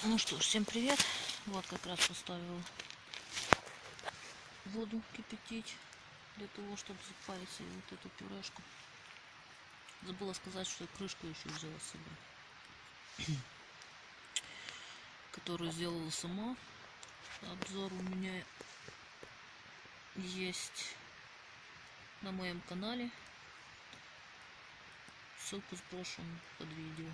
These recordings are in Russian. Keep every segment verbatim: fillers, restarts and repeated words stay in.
Ну что ж, всем привет. Вот как раз поставила воду кипятить для того, чтобы запарить себе вот эту пюрешку. Забыла сказать, что крышку еще взяла с собой, которую сделала сама. Обзор у меня есть на моем канале. Ссылку сброшу под видео.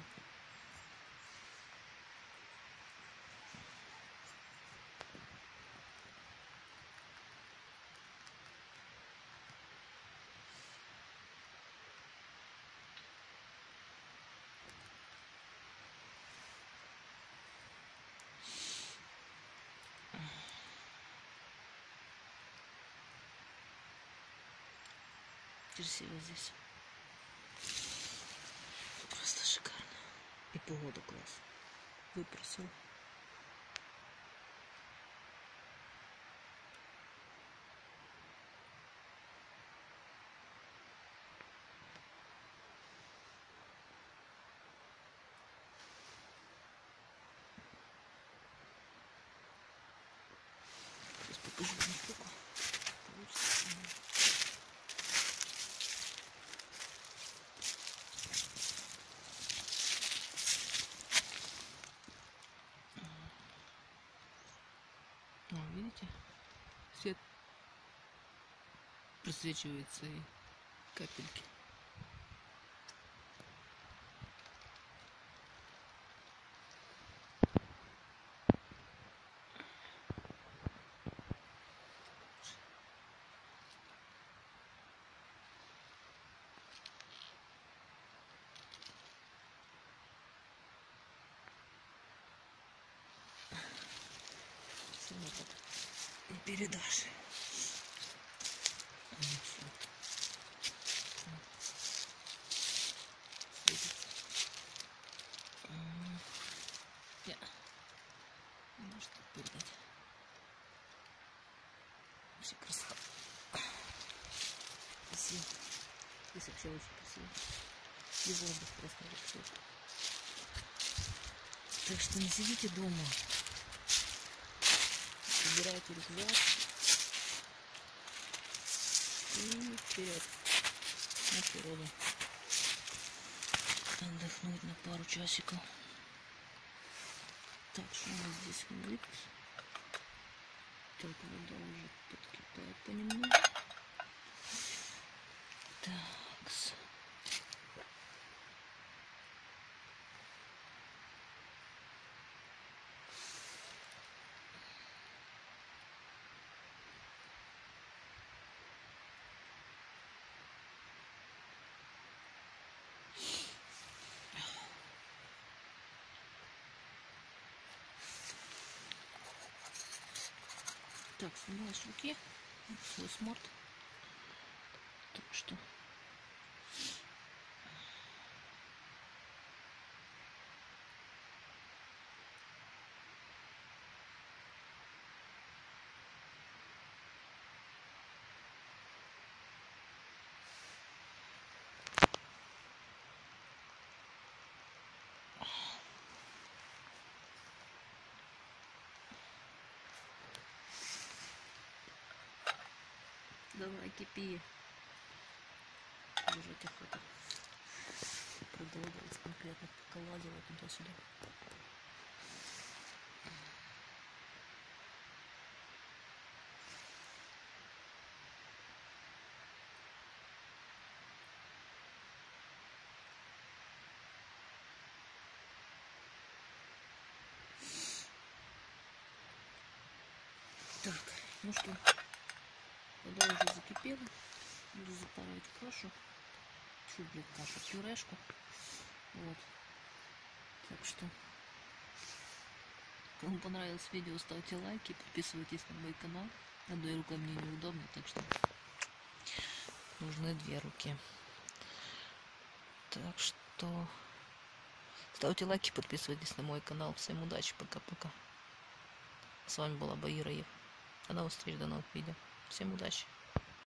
Красиво здесь. Просто шикарно. И погода класс. Выпросил. Сейчас покажу вам штуку. Получится. О, видите? Свет просвечивается и капельки. Не передашь. Я. Может передать. Вообще красота. Красиво. Здесь вообще очень красиво. И воздух просто вообще. Так что не сидите дома. Собирайте рюкзак и вперед на природу. Отдохнуть на пару часиков. Так, что у нас здесь будет? Так, вода уже подкипает понемногу. Так. Так, снимаю с руки свой смарт. Так что давай кипи. Уже охота. Проголодалась конкретно, пока лазила туда-сюда. Так, ну что, вода уже закипела. Буду запарывать кашу. Чуть, блин, кашу, пюрешку. Вот. Так что, кому понравилось видео, ставьте лайки, подписывайтесь на мой канал. Одной рукой мне неудобно, так что нужны две руки. Так что ставьте лайки, подписывайтесь на мой канал. Всем удачи, пока-пока. С вами была Баира Ев. До новых встреч, до новых видео. Всем удачи.